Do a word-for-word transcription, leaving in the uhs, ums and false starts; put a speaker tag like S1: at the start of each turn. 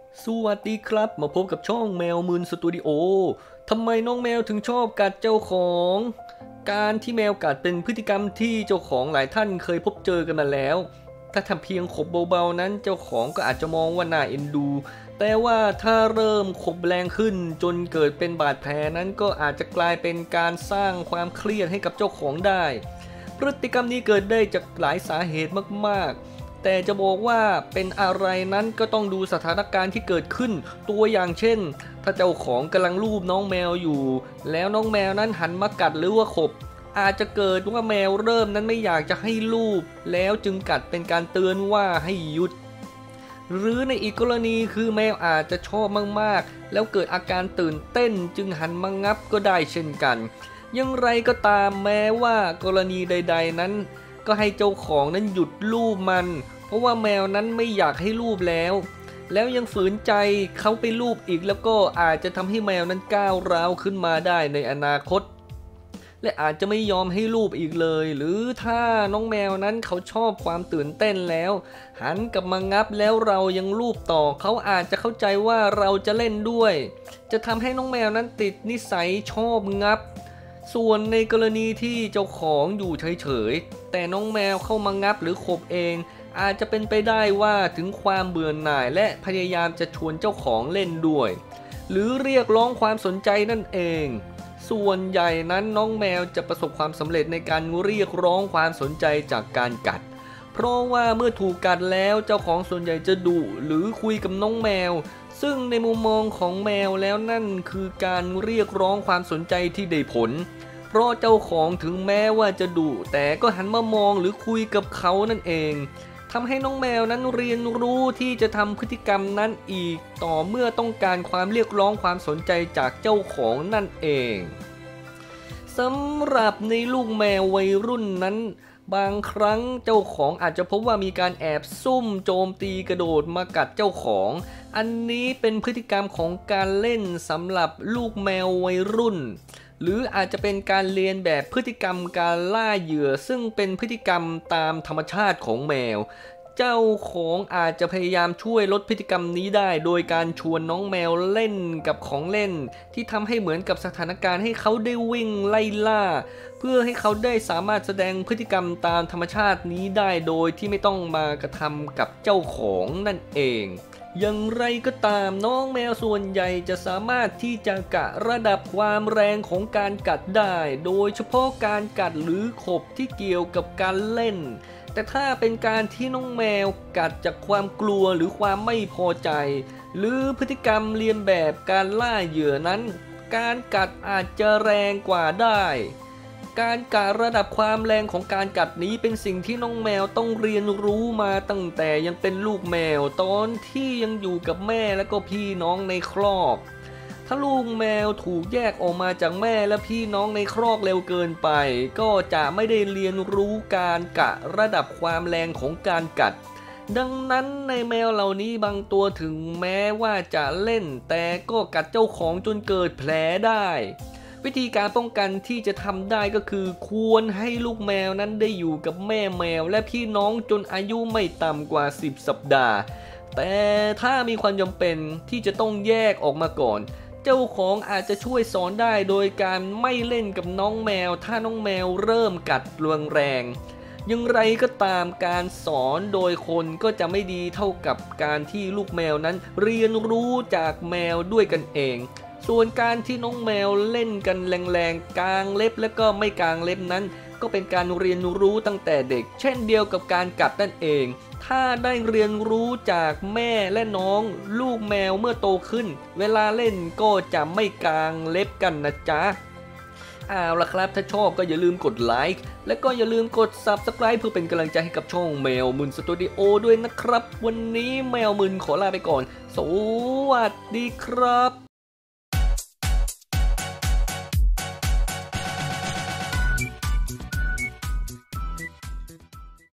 S1: สวัสดีครับมาพบกับช่องแมวมึนสตูดิโอทำไมน้องแมวถึงชอบกัดเจ้าของการที่แมวกัดเป็นพฤติกรรมที่เจ้าของหลายท่านเคยพบเจอกันมาแล้วถ้าทำเพียงขบเบาๆนั้นเจ้าของก็อาจจะมองว่าน่าเอ็นดูแต่ว่าถ้าเริ่มขบแรงขึ้นจนเกิดเป็นบาดแผลนั้นก็อาจจะกลายเป็นการสร้างความเครียดให้กับเจ้าของได้พฤติกรรมนี้เกิดได้จากหลายสาเหตุมากๆแต่จะบอกว่าเป็นอะไรนั้นก็ต้องดูสถานการณ์ที่เกิดขึ้นตัวอย่างเช่นถ้าเจ้าของกำลังลูบน้องแมวอยู่แล้วน้องแมวนั้นหันมากัดหรือว่าขบอาจจะเกิดว่าแมวเริ่มนั้นไม่อยากจะให้ลูบแล้วจึงกัดเป็นการเตือนว่าให้หยุดหรือในอีกกรณีคือแมวอาจจะชอบมากๆแล้วเกิดอาการตื่นเต้นจึงหันมางับก็ได้เช่นกันอย่างไรก็ตามแม้ว่ากรณีใดๆนั้นก็ให้เจ้าของนั้นหยุดลูบมันเพราะว่าแมวนั้นไม่อยากให้ลูบแล้วแล้วยังฝืนใจเขาไปลูบอีกแล้วก็อาจจะทำให้แมวนั้นก้าวร้าวขึ้นมาได้ในอนาคตและอาจจะไม่ยอมให้ลูบอีกเลยหรือถ้าน้องแมวนั้นเขาชอบความตื่นเต้นแล้วหันกลับมางับแล้วเรายังลูบต่อเขาอาจจะเข้าใจว่าเราจะเล่นด้วยจะทำให้น้องแมวนั้นติดนิสัยชอบงับส่วนในกรณีที่เจ้าของอยู่เฉยๆแต่น้องแมวเข้ามางับหรือขบเองอาจจะเป็นไปได้ว่าถึงความเบื่อหน่ายและพยายามจะชวนเจ้าของเล่นด้วยหรือเรียกร้องความสนใจนั่นเองส่วนใหญ่นั้นน้องแมวจะประสบความสำเร็จในการเรียกร้องความสนใจจากการกัดเพราะว่าเมื่อถูกกัดแล้วเจ้าของส่วนใหญ่จะดุหรือคุยกับน้องแมวซึ่งในมุมมองของแมวแล้วนั่นคือการเรียกร้องความสนใจที่ได้ผลเพราะเจ้าของถึงแม้ว่าจะดุแต่ก็หันมามองหรือคุยกับเขานั่นเองทำให้น้องแมวนั้นเรียนรู้ที่จะทำพฤติกรรมนั้นอีกต่อเมื่อต้องการความเรียกร้องความสนใจจากเจ้าของนั่นเองสำหรับในลูกแมววัยรุ่นนั้นบางครั้งเจ้าของอาจจะพบว่ามีการแอบซุ่มโจมตีกระโดดมากัดเจ้าของอันนี้เป็นพฤติกรรมของการเล่นสำหรับลูกแมววัยรุ่นหรืออาจจะเป็นการเรียนแบบพฤติกรรมการล่าเหยื่อซึ่งเป็นพฤติกรรมตามธรรมชาติของแมวเจ้าของอาจจะพยายามช่วยลดพฤติกรรมนี้ได้โดยการชวนน้องแมวเล่นกับของเล่นที่ทำให้เหมือนกับสถานการณ์ให้เขาได้วิ่งไล่ล่าเพื่อให้เขาได้สามารถแสดงพฤติกรรมตามธรรมชาตินี้ได้โดยที่ไม่ต้องมากระทำกับเจ้าของนั่นเองอย่างไรก็ตามน้องแมวส่วนใหญ่จะสามารถที่จะกะระดับความแรงของการกัดได้โดยเฉพาะการกัดหรือขบที่เกี่ยวกับการเล่นแต่ถ้าเป็นการที่น้องแมวกัดจากความกลัวหรือความไม่พอใจหรือพฤติกรรมเลียนแบบการล่าเหยื่อนั้นการกัดอาจจะแรงกว่าได้การกะระดับความแรงของการกัดนี้เป็นสิ่งที่น้องแมวต้องเรียนรู้มาตั้งแต่ยังเป็นลูกแมวตอนที่ยังอยู่กับแม่และก็พี่น้องในครอกถ้าลูกแมวถูกแยกออกมาจากแม่และพี่น้องในครอกเร็วเกินไปก็จะไม่ได้เรียนรู้การกะระดับความแรงของการกัดดังนั้นในแมวเหล่านี้บางตัวถึงแม้ว่าจะเล่นแต่ก็กัดเจ้าของจนเกิดแผลได้วิธีการป้องกันที่จะทำได้ก็คือควรให้ลูกแมวนั้นได้อยู่กับแม่แมวและพี่น้องจนอายุไม่ต่ำกว่าสิบสัปดาห์แต่ถ้ามีความจำเป็นที่จะต้องแยกออกมาก่อนเจ้าของอาจจะช่วยสอนได้โดยการไม่เล่นกับน้องแมวถ้าน้องแมวเริ่มกัดรุนแรงอย่างไรก็ตามการสอนโดยคนก็จะไม่ดีเท่ากับการที่ลูกแมวนั้นเรียนรู้จากแมวด้วยกันเองส่วนการที่น้องแมวเล่นกันแรงๆกางเล็บและก็ไม่กางเล็บนั้นก็เป็นการเรียนรู้ตั้งแต่เด็กเช่นเดียวกับการกัดนั่นเองถ้าได้เรียนรู้จากแม่และน้องลูกแมวเมื่อโตขึ้นเวลาเล่นก็จะไม่กางเล็บกันนะจ๊ะเอาล่ะครับถ้าชอบก็อย่าลืมกดไลค์และก็อย่าลืมกด ซับสไครบ์ เพื่อเป็นกำลังใจให้กับช่องแมวมึนสตูดิโอด้วยนะครับวันนี้แมวมึนขอลาไปก่อนสวัสดีครับ